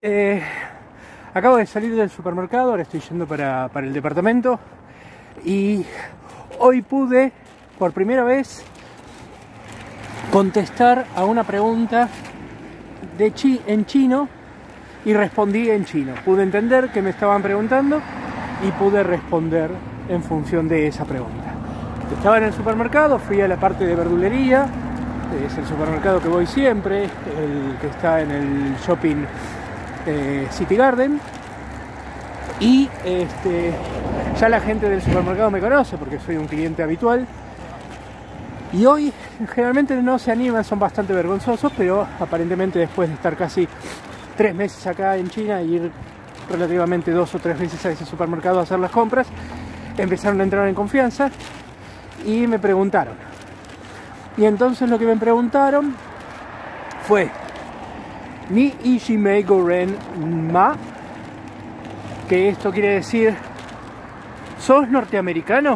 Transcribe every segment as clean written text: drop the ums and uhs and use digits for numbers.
Eh, Acabo de salir del supermercado, ahora estoy yendo para el departamento y hoy pude por primera vez contestar a una pregunta en chino y respondí en chino. Pude entender qué me estaban preguntando y pude responder en función de esa pregunta. Estaba en el supermercado, fui a la parte de verdulería, es el supermercado que voy siempre, el que está en el shopping City Garden, y ya la gente del supermercado me conoce porque soy un cliente habitual, y hoy generalmente no se animan, son bastante vergonzosos, pero aparentemente después de estar casi 3 meses acá en China y ir relativamente 2 o 3 veces a ese supermercado a hacer las compras, empezaron a entrar en confianza y me preguntaron. Y entonces lo que me preguntaron fue: Ni Ishimei Goren Ma, que esto quiere decir ¿sos norteamericano?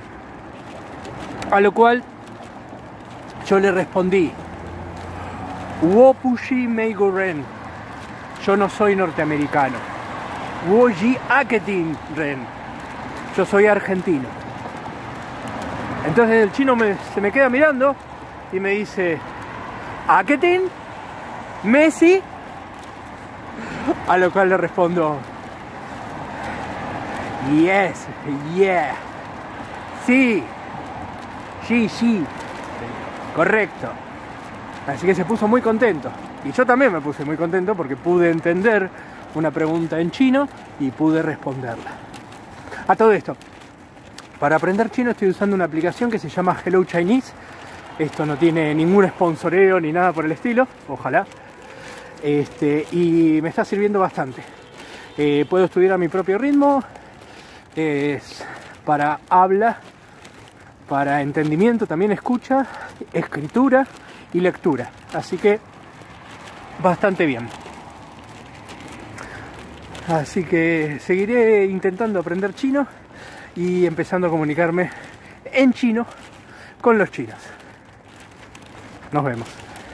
A lo cual yo le respondí: Wopushi Mei Goren, yo no soy norteamericano. Woji Aketin Ren, yo soy argentino. Entonces el chino se me queda mirando y me dice: ¿Aketin? ¿Messi? A lo cual le respondo: Yes, yeah. Sí, correcto. Así que se puso muy contento. Y yo también me puse muy contento porque pude entender una pregunta en chino y pude responderla. A todo esto, para aprender chino estoy usando una aplicación que se llama Hello Chinese. Esto no tiene ningún sponsoreo ni nada por el estilo, ojalá. Y me está sirviendo bastante. Puedo estudiar a mi propio ritmo. Es para habla, para entendimiento, también escucha, escritura y lectura. Así que bastante bien. Así que seguiré intentando aprender chino y empezando a comunicarme en chino con los chinos. Nos vemos.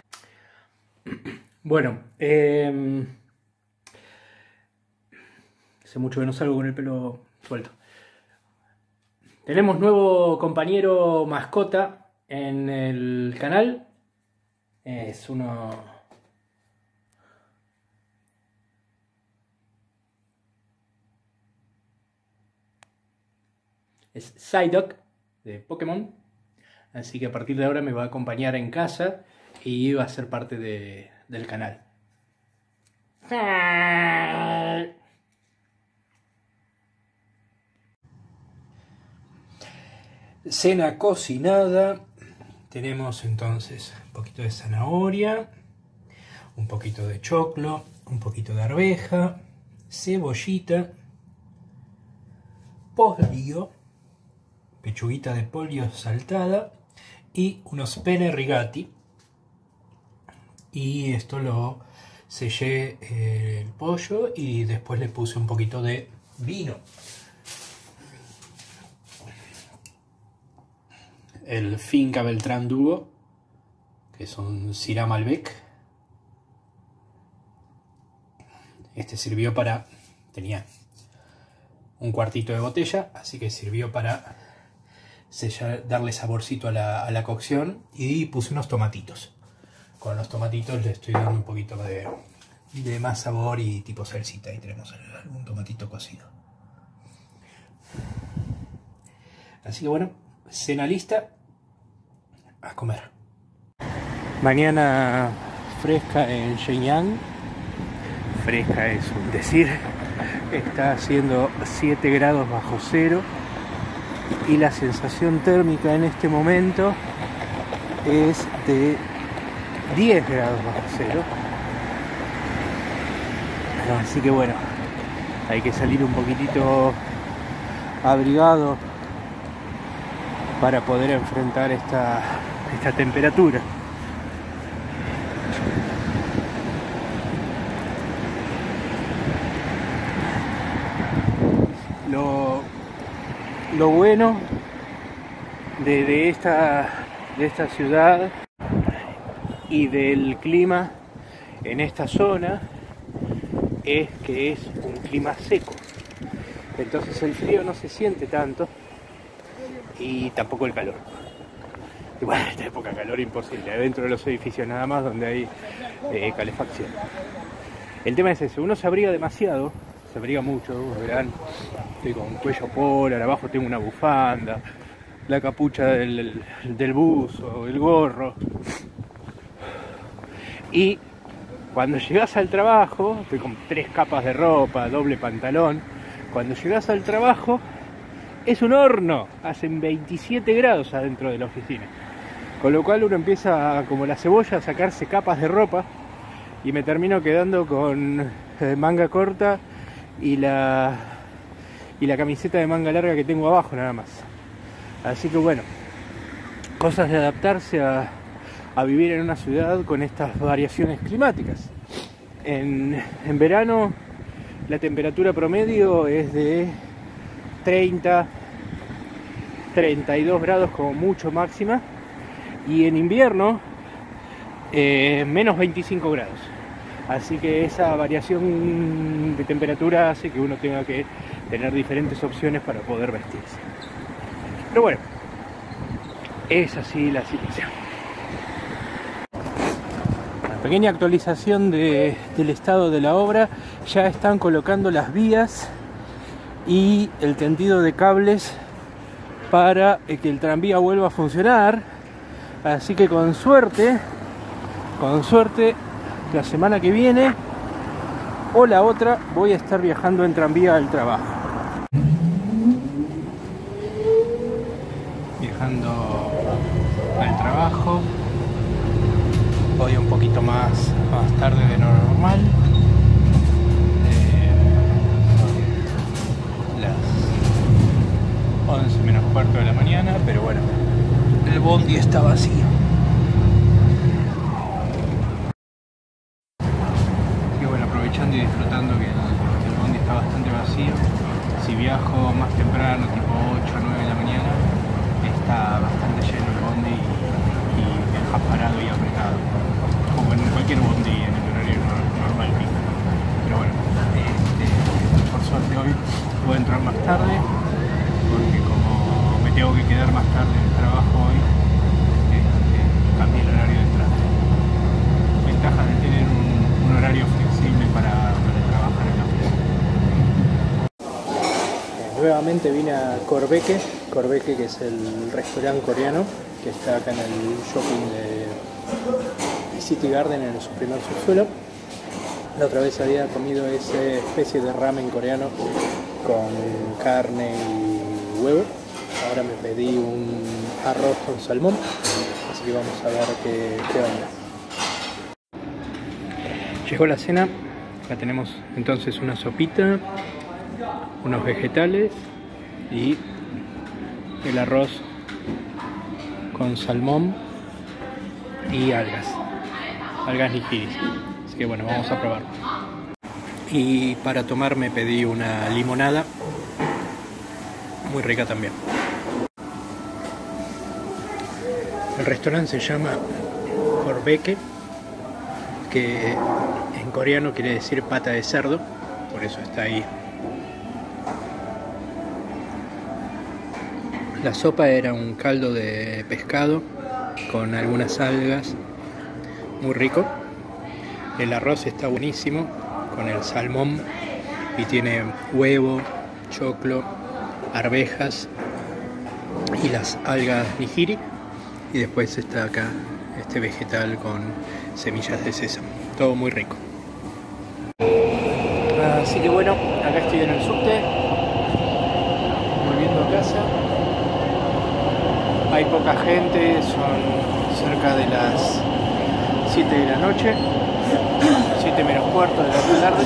Bueno, hace mucho que no salgo con el pelo suelto. Tenemos nuevo compañero mascota en el canal. Es Psyduck de Pokémon. Así que a partir de ahora me va a acompañar en casa y va a ser parte del canal. Cena cocinada. Tenemos entonces un poquito de zanahoria, un poquito de choclo, un poquito de arveja, cebollita, pollo, pechuguita de pollo saltada y unos penne rigati. Y esto lo sellé el pollo y después le puse un poquito de vino. El Finca Beltrán Dugo, que es un Syrah Malbec. Este sirvió para... tenía un cuartito de botella, así que sirvió para darle saborcito a la cocción. Y puse unos tomatitos. Con los tomatitos le estoy dando un poquito de más sabor y tipo salsita. Ahí tenemos algún tomatito cocido. Así que bueno, cena lista. A comer. Mañana fresca en Shenyang. Fresca es un decir. Está haciendo 7 grados bajo cero y la sensación térmica en este momento es de 10 grados bajo cero. Así que bueno, hay que salir un poquitito abrigado para poder enfrentar esta temperatura. Lo bueno de esta ciudad y del clima en esta zona es que es un clima seco. Entonces el frío no se siente tanto y tampoco el calor. Y bueno, en esta época calor imposible, dentro de los edificios nada más donde hay calefacción. El tema es ese, uno se abriga demasiado, se abriga mucho, verán, estoy con cuello polar, abajo tengo una bufanda, la capucha del buzo, el gorro. Y cuando llegas al trabajo, estoy con 3 capas de ropa, doble pantalón, cuando llegas al trabajo es un horno, hacen 27 grados adentro de la oficina. Con lo cual uno empieza, como la cebolla, a sacarse capas de ropa y me termino quedando con manga corta y la camiseta de manga larga que tengo abajo nada más. Así que bueno, cosas de adaptarse a vivir en una ciudad con estas variaciones climáticas. En verano la temperatura promedio es de 30, 32 grados como mucho máxima. Y en invierno, menos 25 grados. Así que esa variación de temperatura hace que uno tenga que tener diferentes opciones para poder vestirse. Pero bueno, es así la situación. Una pequeña actualización del estado de la obra. Ya están colocando las vías y el tendido de cables para que el tranvía vuelva a funcionar. Así que con suerte, la semana que viene o la otra voy a estar viajando en tranvía al trabajo. Viajando al trabajo, hoy un poquito más tarde de lo normal. Las 11 menos cuarto de la mañana, pero bueno. El bondi está vacío. Así que bueno, aprovechando y disfrutando que el bondi está bastante vacío. Si viajo más temprano, tipo 8 o 9 de la mañana, está bastante lleno el bondi y viajas parado y apretado. Como en cualquier bondi en el horario normal pico. Pero bueno, por suerte hoy puedo entrar más tarde, porque como me tengo que quedar más tarde en el trabajo hoy, cambié el horario de entrada. Ventaja de tener un horario flexible para trabajar en la oficina. Nuevamente vine a Corbeke, que es el restaurante coreano que está acá en el shopping de City Garden, en su primer subsuelo. La otra vez había comido esa especie de ramen coreano con carne y huevo. Ahora me pedí un arroz con salmón, así que vamos a ver qué onda. Llegó la cena, acá tenemos entonces una sopita, unos vegetales y el arroz con salmón y algas nigiris. Así que bueno, vamos a probarlo. Y para tomar me pedí una limonada, muy rica también. El restaurante se llama Corbeke, que en coreano quiere decir pata de cerdo, por eso está ahí. La sopa era un caldo de pescado con algunas algas, muy rico. El arroz está buenísimo con el salmón y tiene huevo, choclo, arvejas y las algas nigiri. Y después está acá este vegetal con semillas de sésamo. Todo muy rico. Así que bueno, acá estoy en el subte, volviendo a casa. Hay poca gente, son cerca de las 7 de la noche, 7 menos cuarto de la tarde.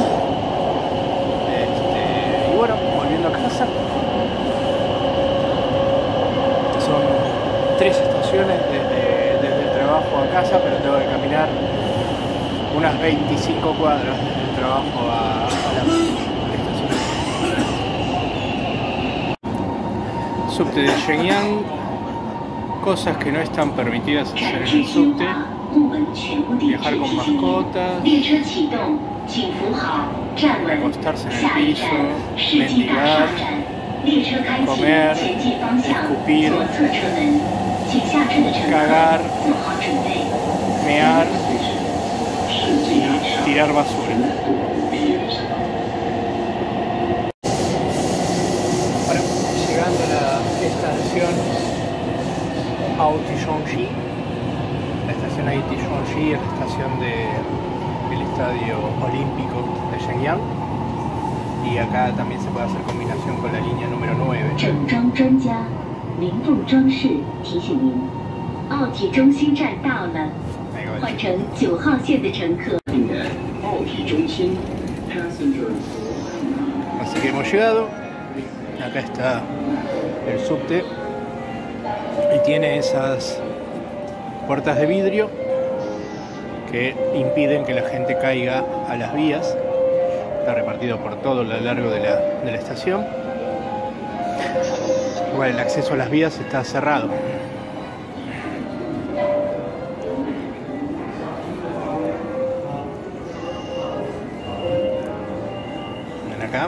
Y bueno, volviendo a casa. Son 3 estaciones desde el trabajo a casa, pero tengo que caminar unas 25 cuadras desde el trabajo a la estación. Subte de Shenyang, cosas que no están permitidas hacer en el subte: viajar con mascotas, acostarse en el piso, mendigar, comer, escupir, cagar, mear y tirar basura. Bueno, llegando a la estación Aotichonji. La estación Aotichonji es la estación del Estadio Olímpico de Shenyang. Y acá también se puede hacer combinación con la línea número 9. Así que hemos llegado. Acá está el subte y tiene esas puertas de vidrio que impiden que la gente caiga a las vías. Está repartido por todo lo largo de la estación. Igual el acceso a las vías está cerrado. Ven acá.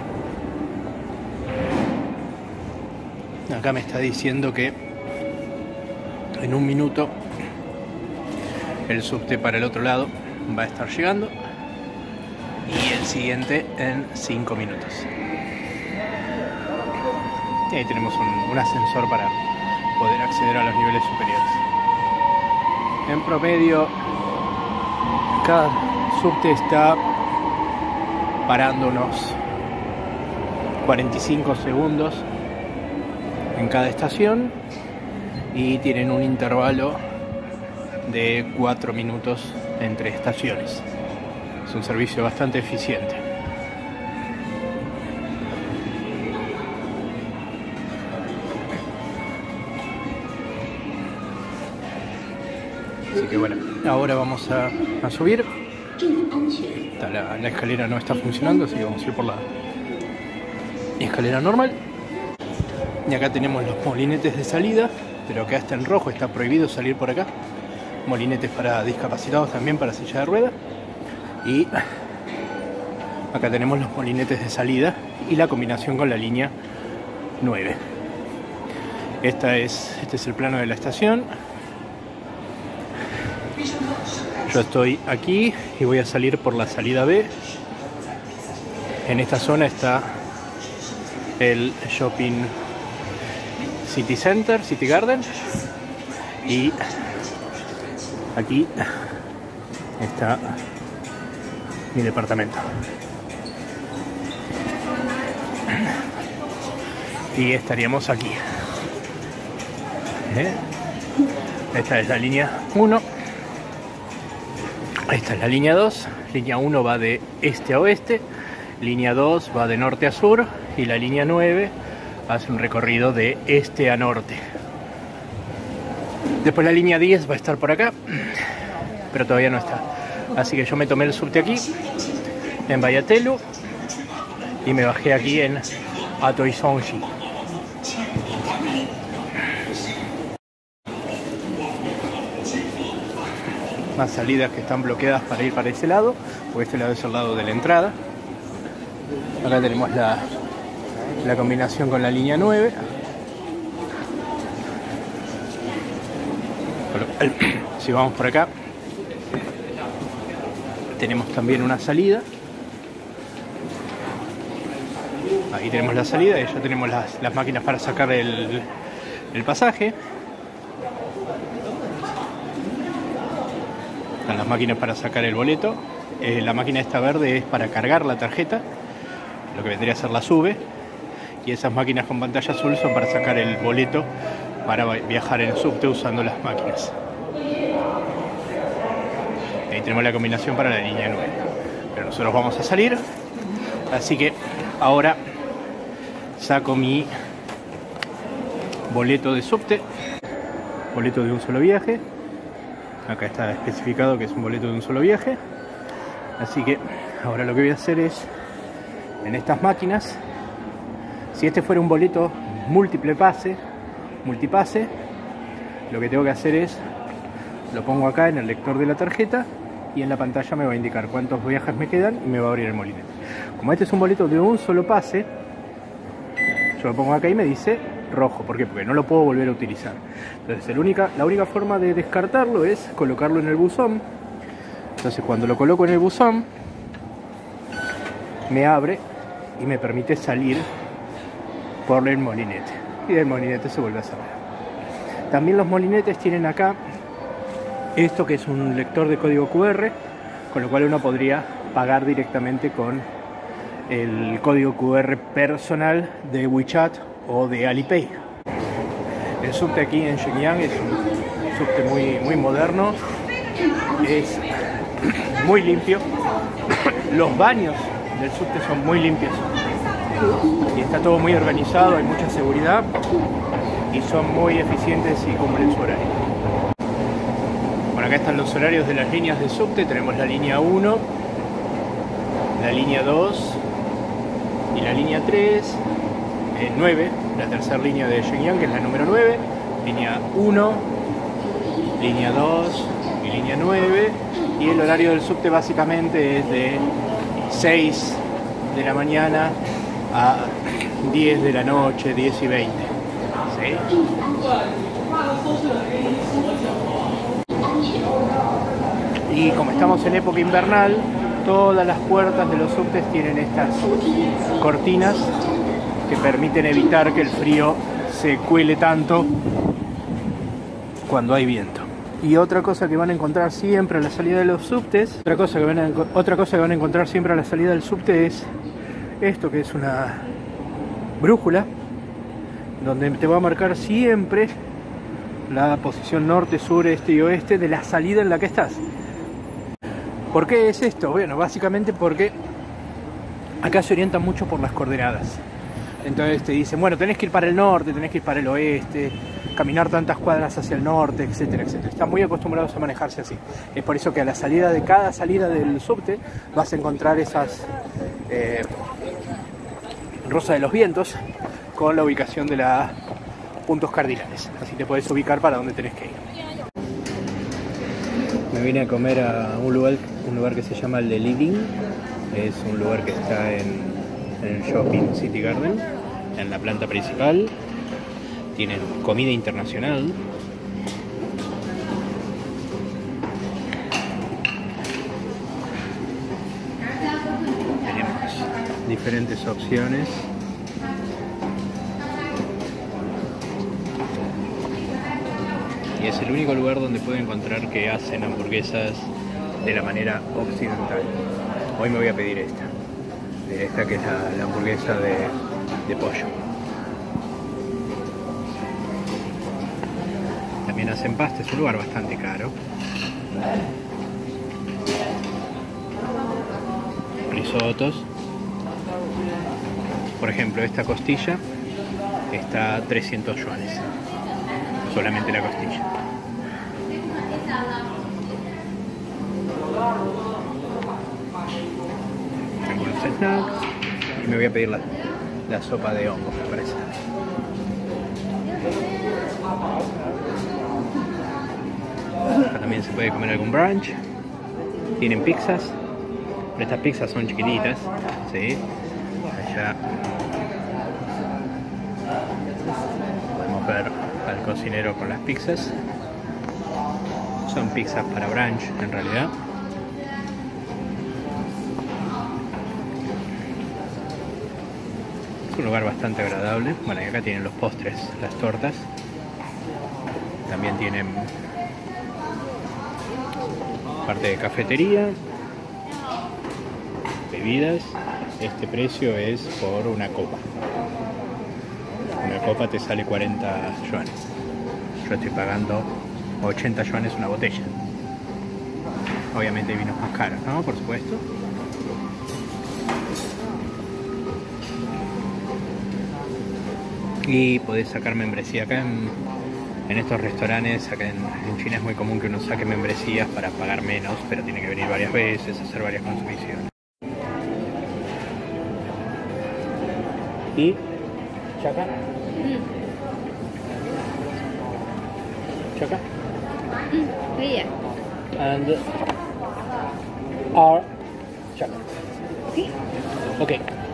Acá me está diciendo que en un minuto el subte para el otro lado va a estar llegando. Y el siguiente en 5 minutos. Y ahí tenemos un ascensor para poder acceder a los niveles superiores. En promedio, cada subte está parando unos 45 segundos en cada estación y tienen un intervalo de 4 minutos entre estaciones. Es un servicio bastante eficiente. Así que bueno, ahora vamos a subir. La escalera no está funcionando, así que vamos a ir por la escalera normal. Y acá tenemos los molinetes de salida, pero acá está en rojo, está prohibido salir por acá. Molinetes para discapacitados también, para silla de ruedas. Y acá tenemos los molinetes de salida y la combinación con la línea 9. Este es el plano de la estación. Yo estoy aquí y voy a salir por la salida B. En esta zona está el Shopping City Center, City Garden. Y aquí está mi departamento. Y estaríamos aquí. Esta es la línea 1. Esta es la línea 2. Línea 1 va de este a oeste. Línea 2 va de norte a sur. Y la línea 9 hace un recorrido de este a norte. Después la línea 10 va a estar por acá, pero todavía no está. Así que yo me tomé el subte aquí, en Bayatelu, y me bajé aquí en Aotichonji. Más salidas que están bloqueadas para ir para ese lado, porque este lado es el lado de la entrada. Acá tenemos la combinación con la línea 9. Si vamos por acá, tenemos también una salida. Ahí tenemos la salida y ya tenemos las máquinas para sacar el pasaje. Están las máquinas para sacar el boleto. La máquina esta verde es para cargar la tarjeta, lo que vendría a ser la SUBE. Y esas máquinas con pantalla azul son para sacar el boleto para viajar en el subte usando las máquinas. Ahí tenemos la combinación para la línea 9. Pero nosotros vamos a salir, así que ahora saco mi boleto de subte, boleto de un solo viaje. Acá está especificado que es un boleto de un solo viaje. Así que ahora lo que voy a hacer es, en estas máquinas, si este fuera un boleto multipase, lo que tengo que hacer es, lo pongo acá en el lector de la tarjeta y en la pantalla me va a indicar cuántos viajes me quedan y me va a abrir el molinete. Como este es un boleto de un solo pase, yo lo pongo acá y me dice rojo. ¿Por qué? Porque no lo puedo volver a utilizar. Entonces la única forma de descartarlo es colocarlo en el buzón. Entonces cuando lo coloco en el buzón, me abre y me permite salir por el molinete. Y del molinete se vuelve a cerrar. También los molinetes tienen acá esto que es un lector de código QR, con lo cual uno podría pagar directamente con el código QR personal de WeChat o de Alipay. El subte aquí en Shenyang es un subte muy moderno, es muy limpio, los baños del subte son muy limpios y está todo muy organizado, hay mucha seguridad y son muy eficientes y cumplen su horario. Bueno, acá están los horarios de las líneas de subte. Tenemos la línea 1, la línea 2 y la línea 3, 9, la tercera línea de Shenyang, que es la número 9, línea 1, línea 2 y línea 9, y el horario del subte básicamente es de 6 de la mañana a 10 de la noche, 10 y 20. ¿Sí? Y como estamos en época invernal, todas las puertas de los subtes tienen estas cortinas que permiten evitar que el frío se cuele tanto cuando hay viento. Y otra cosa que van a encontrar siempre a la salida de los subtes, otra cosa que van a encontrar siempre a la salida del subte es esto, que es una brújula donde te va a marcar siempre la posición norte, sur, este y oeste de la salida en la que estás. ¿Por qué es esto? Bueno, básicamente porque acá se orientan mucho por las coordenadas. Entonces te dicen, bueno, tenés que ir para el norte, tenés que ir para el oeste, caminar tantas cuadras hacia el norte, etcétera, etcétera. Están muy acostumbrados a manejarse así. Es por eso que a la salida de cada salida del subte vas a encontrar esas rosas de los vientos con la ubicación de los puntos cardinales. Así te puedes ubicar para donde tenés que ir. Me vine a comer a un lugar que se llama The Living. Es un lugar que está en el Shopping City Garden, en la planta principal. Tienen comida internacional. Tenemos diferentes opciones. Y es el único lugar donde puedo encontrar que hacen hamburguesas de la manera occidental. Hoy me voy a pedir esta que es la hamburguesa de pollo. También hacen pasta, es un lugar bastante caro. Risotos. Por ejemplo, esta costilla está a 300 yuanes. Solamente la costilla. Algunos snacks. Y me voy a pedir la sopa de hongos, me parece. Acá también se puede comer algún brunch. Tienen pizzas, pero estas pizzas son chiquititas, ¿sí? Allá podemos ver al cocinero con las pizzas. Son pizzas para brunch en realidad. Es un lugar bastante agradable. Bueno, y acá tienen los postres, las tortas. También tienen parte de cafetería, bebidas. Este precio es por una copa. Una copa te sale 40 yuanes. Yo estoy pagando 80 yuanes una botella. Obviamente hay vinos más caros, ¿no? Por supuesto. Y podés sacar membresía acá en estos restaurantes. Acá en China es muy común que uno saque membresías para pagar menos, pero tiene que venir varias veces, hacer varias consumiciones. Y chaca. Chaca. And our chaca. Ok.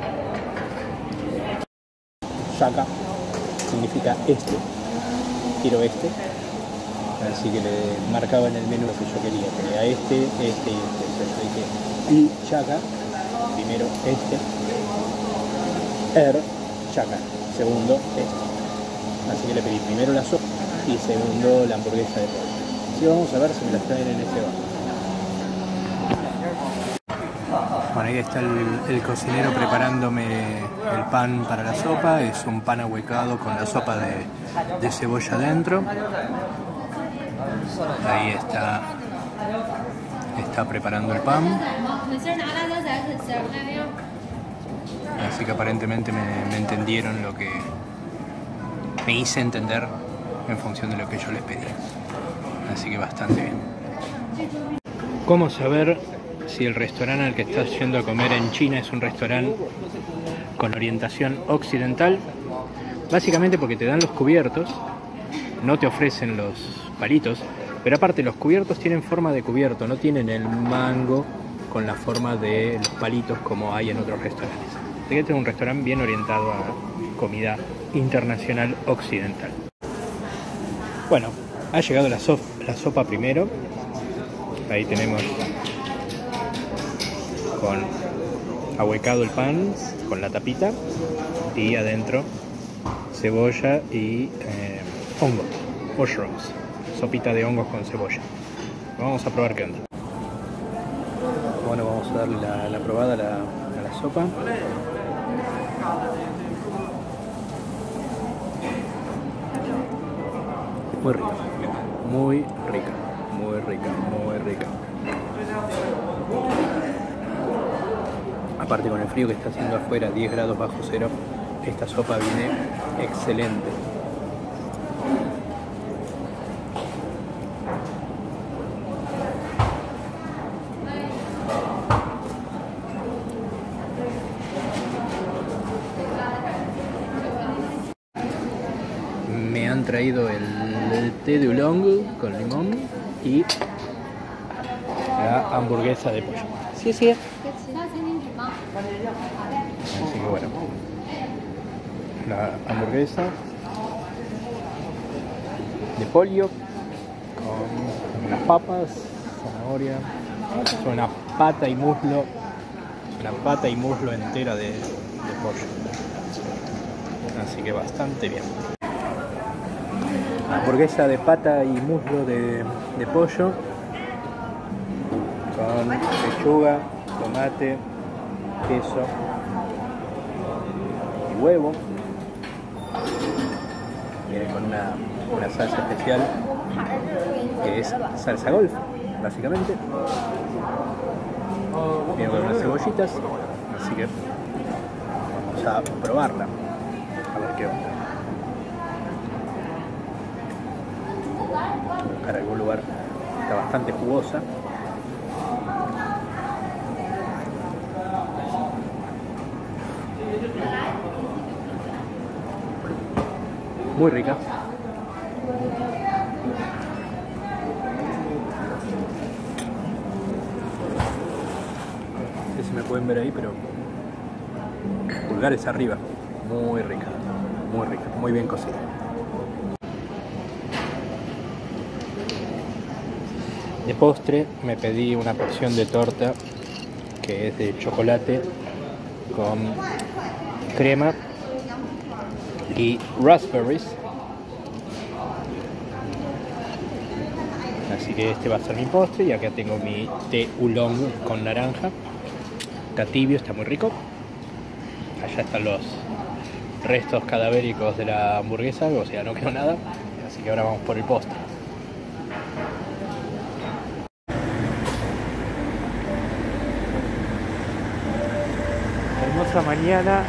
Shaka significa este. Quiero este. Así que le marcaba en el menú lo que yo quería. Quería este y este. Entonces dije, y Shaka, primero este. Shaka, segundo este. Así que le pedí primero la sopa y segundo la hamburguesa de pollo. Así vamos a ver si me las traen en ese bar. Bueno, ahí está el cocinero preparándome el pan para la sopa. Es un pan ahuecado con la sopa de cebolla dentro. Ahí está preparando el pan. Así que aparentemente me entendieron lo que me hice entender en función de lo que yo les pedí. Así que bastante bien. ¿Cómo saber si el restaurante al que estás yendo a comer en China es un restaurante con orientación occidental? Básicamente porque te dan los cubiertos, no te ofrecen los palitos, pero aparte los cubiertos tienen forma de cubierto, no tienen el mango con la forma de los palitos como hay en otros restaurantes. Así que este es un restaurante bien orientado a comida internacional occidental. Bueno, ha llegado la sopa primero. Ahí tenemos con ahuecado el pan con la tapita y adentro cebolla y hongos, mushrooms, sopita de hongos con cebolla. Vamos a probar qué onda. Bueno, vamos a darle la probada a la sopa. Muy rica, muy rica, muy rica, muy rica. Aparte, con el frío que está haciendo afuera, 10 grados bajo cero, esta sopa viene excelente. Me han traído el té de oolong con limón y la hamburguesa de pollo. Sí, sí. Así que bueno, la hamburguesa de pollo con unas papas, zanahoria, una pata y muslo entera de pollo. Así que bastante bien. La hamburguesa de pata y muslo de pollo con lechuga, tomate, queso y huevo. Viene con una salsa especial que es salsa golf, básicamente. Viene con unas cebollitas, así que vamos a probarla, a ver qué onda. Buscar algún lugar, está bastante jugosa. Muy rica. No sé si me pueden ver ahí, pero pulgares arriba. Muy rica, muy bien cocida. De postre me pedí una porción de torta que es de chocolate con crema y raspberries. Así que este va a ser mi postre y acá tengo mi té oolong con naranja. Está tibio, está muy rico. Allá están los restos cadavéricos de la hamburguesa, o sea, no quedó nada. Así que ahora vamos por el postre. Hermosa mañana,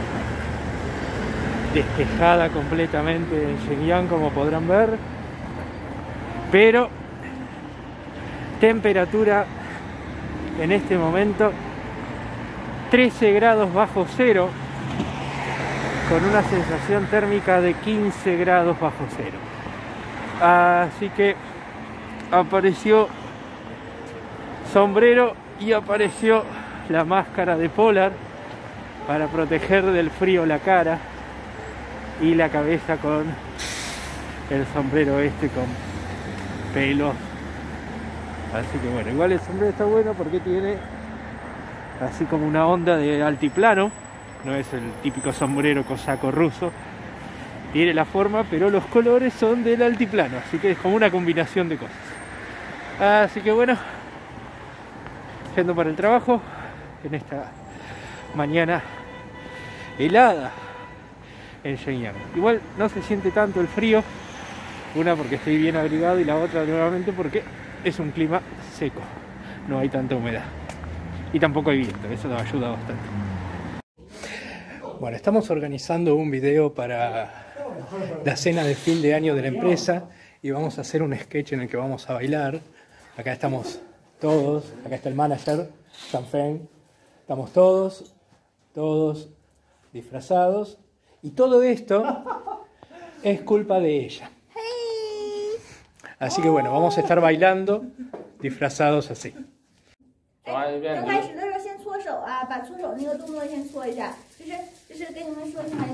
despejada completamente en Shenyang, como podrán ver, pero temperatura en este momento 13 grados bajo cero, con una sensación térmica de 15 grados bajo cero. Así que apareció sombrero y apareció la máscara de polar para proteger del frío la cara y la cabeza con el sombrero este con pelos. Así que bueno, igual el sombrero está bueno porque tiene así como una onda de altiplano, no es el típico sombrero cosaco ruso, tiene la forma, pero los colores son del altiplano, así que es como una combinación de cosas. Así que bueno, yendo para el trabajo en esta mañana helada en Shenyang. Igual no se siente tanto el frío, una porque estoy bien abrigado y la otra nuevamente porque es un clima seco, no hay tanta humedad y tampoco hay viento, eso nos ayuda bastante. Bueno, estamos organizando un video para la cena de fin de año de la empresa y vamos a hacer un sketch en el que vamos a bailar. Acá estamos todos, acá está el manager, San Feng, estamos todos disfrazados y todo esto es culpa de ella. Así que bueno, vamos a estar bailando disfrazados así. 刚开始的时候先搓手啊，把搓手那个动作先搓一下，就是跟你们说一下，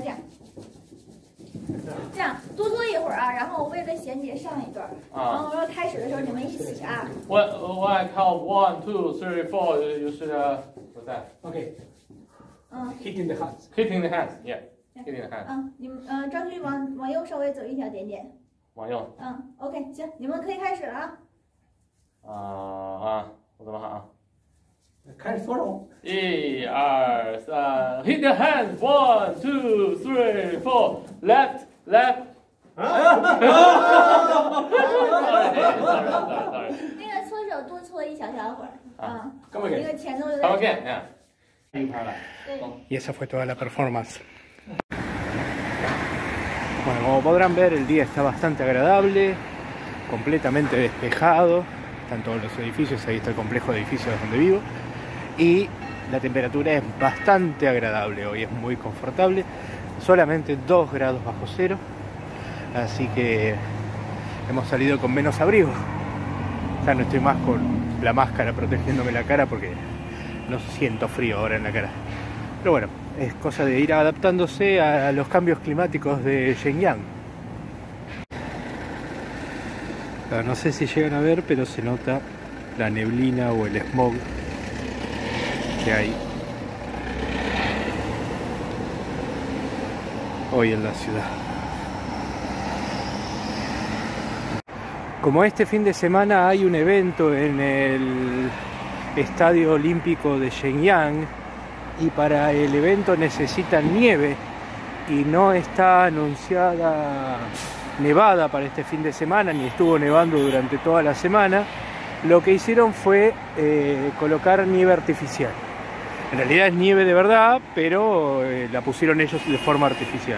这样多搓一会儿啊，然后为了衔接上一段，然后我说开始的时候你们一起啊。 When I count 1, 2, 3, 4, you should what's that? Okay. 嗯。 Hitting the hands. Hitting the hands, yeah. Hitting the hands. 你们张旭往右稍微走一小点点。 往右。 OK， 行，你们可以开始了啊。 我怎么喊啊？ 开始搓手。 1、2、3 ，Hit the hands. 1, 2, 3, 4. Left, left. Sorry. 那个搓手多搓一小会儿啊。 ¿Cómo que? 那个前头有点。 Come again, yeah. Y esa fue toda la performance. Bueno, como podrán ver, el día está bastante agradable, completamente despejado. Están todos los edificios, ahí está el complejo de edificios donde vivo. Y la temperatura es bastante agradable hoy, es muy confortable. Solamente 2 grados bajo cero. Así que hemos salido con menos abrigo. Ya no estoy más con la máscara protegiéndome la cara porque no siento frío ahora en la cara. Pero bueno, es cosa de ir adaptándose a los cambios climáticos de Shenyang. No sé si llegan a ver, pero se nota la neblina o el smog que hay hoy en la ciudad. Como este fin de semana hay un evento en el Estadio Olímpico de Shenyang y para el evento necesitan nieve y no está anunciada nevada para este fin de semana, ni estuvo nevando durante toda la semana, lo que hicieron fue colocar nieve artificial. En realidad es nieve de verdad, pero la pusieron ellos de forma artificial.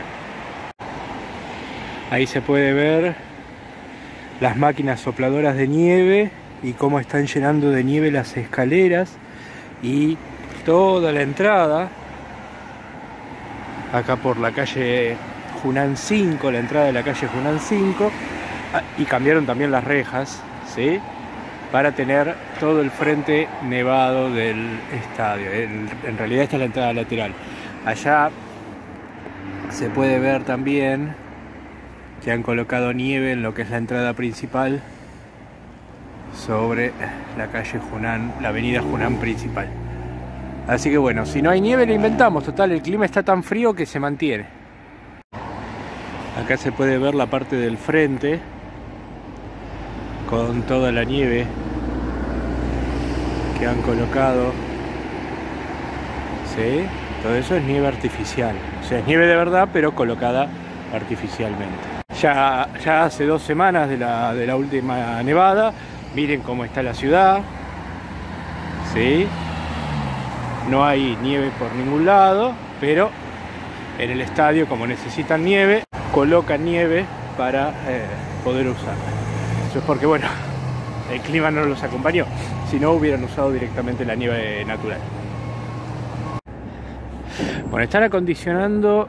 Ahí se puede ver las máquinas sopladoras de nieve y cómo están llenando de nieve las escaleras y toda la entrada acá por la calle Hunan 5, la entrada de la calle Hunan 5, y cambiaron también las rejas, ¿sí?, para tener todo el frente nevado del estadio. En realidad esta es la entrada lateral. Allá se puede ver también que han colocado nieve en lo que es la entrada principal sobre la calle Hunan, la avenida Hunan principal. Así que bueno, si no hay nieve la inventamos, total, el clima está tan frío que se mantiene. Acá se puede ver la parte del frente con toda la nieve que han colocado, ¿sí? Todo eso es nieve artificial, o sea, es nieve de verdad pero colocada artificialmente. Ya hace 2 semanas de la última nevada. Miren cómo está la ciudad, ¿sí? No hay nieve por ningún lado, pero en el estadio, como necesitan nieve, colocan nieve para poder usarla. Eso es porque, bueno, el clima no los acompañó, si no hubieran usado directamente la nieve natural. Bueno, están acondicionando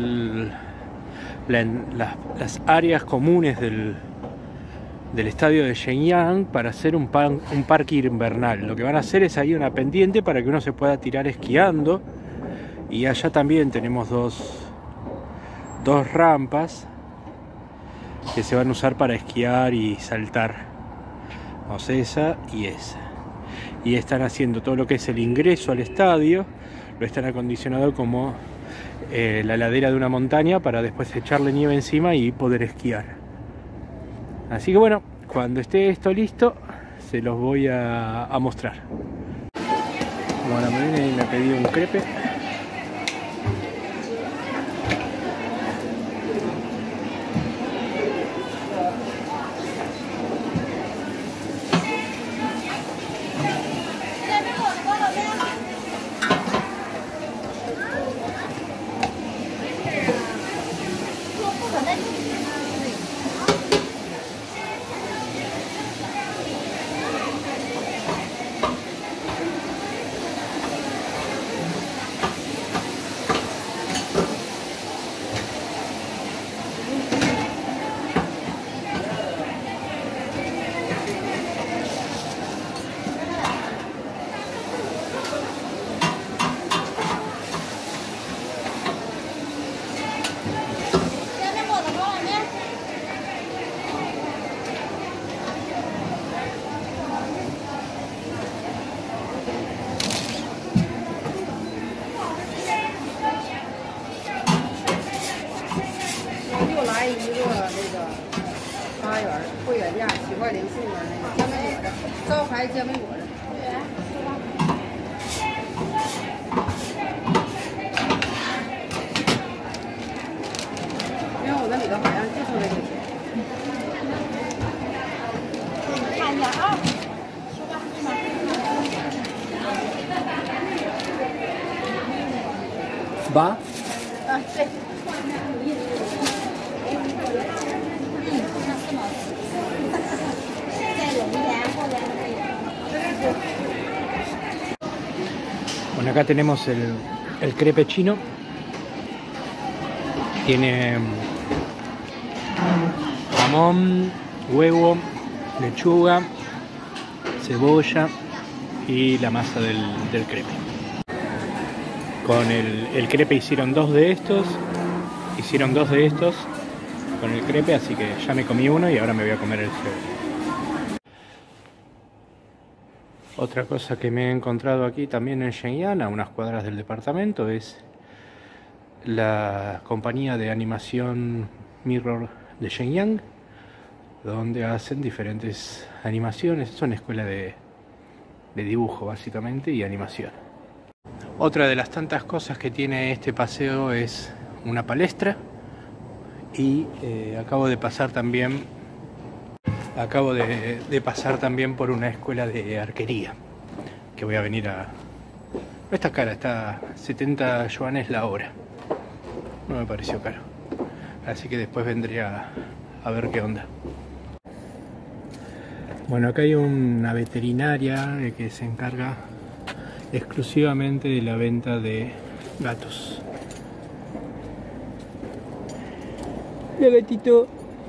las áreas comunes del estadio de Shenyang para hacer un parque invernal. Lo que van a hacer es ahí una pendiente para que uno se pueda tirar esquiando Y allá también tenemos dos rampas que se van a usar para esquiar y saltar. O sea, esa y esa. Y están haciendo todo lo que es el ingreso al estadio, lo están acondicionado como la ladera de una montaña para después echarle nieve encima y poder esquiar. Así que bueno, cuando esté esto listo, se los voy a mostrar. Bueno, me vine y me pedí un crepe. ¿Va? Bueno, acá tenemos el crepe chino. Tiene jamón, huevo, lechuga, cebolla y la masa del crepe. Con el crepe hicieron dos de estos con el crepe, así que ya me comí uno y ahora me voy a comer el segundo. Otra cosa que me he encontrado aquí también en Shenyang, a unas cuadras del departamento, es la compañía de animación Mirror de Shenyang, donde hacen diferentes animaciones. Es una escuela de dibujo básicamente y animación. Otra de las tantas cosas que tiene este paseo es una palestra y acabo de pasar también por una escuela de arquería que voy a venir a... No está cara, está 70 yuanes la hora. No me pareció caro, así que después vendré a ver qué onda. Bueno, acá hay una veterinaria que se encarga exclusivamente de la venta de gatos. Hola gatito.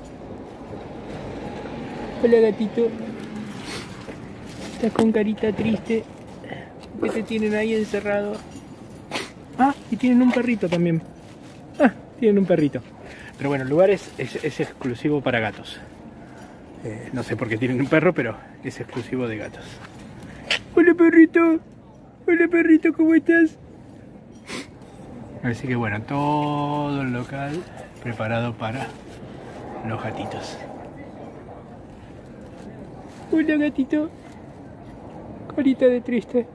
Hola gatito. Estás con carita triste. ¿Por qué te tienen ahí encerrado? Ah, y tienen un perrito también. Ah, tienen un perrito. Pero bueno, el lugar es exclusivo para gatos. No sé por qué tienen un perro, pero es exclusivo de gatos. Hola perrito. Hola perrito, ¿cómo estás? Así que bueno, todo el local preparado para los gatitos. Hola gatito. Carita de triste.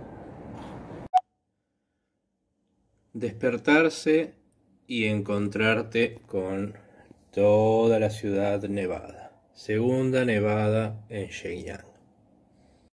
Despertarse y encontrarte con toda la ciudad nevada. Segunda nevada en Shenyang.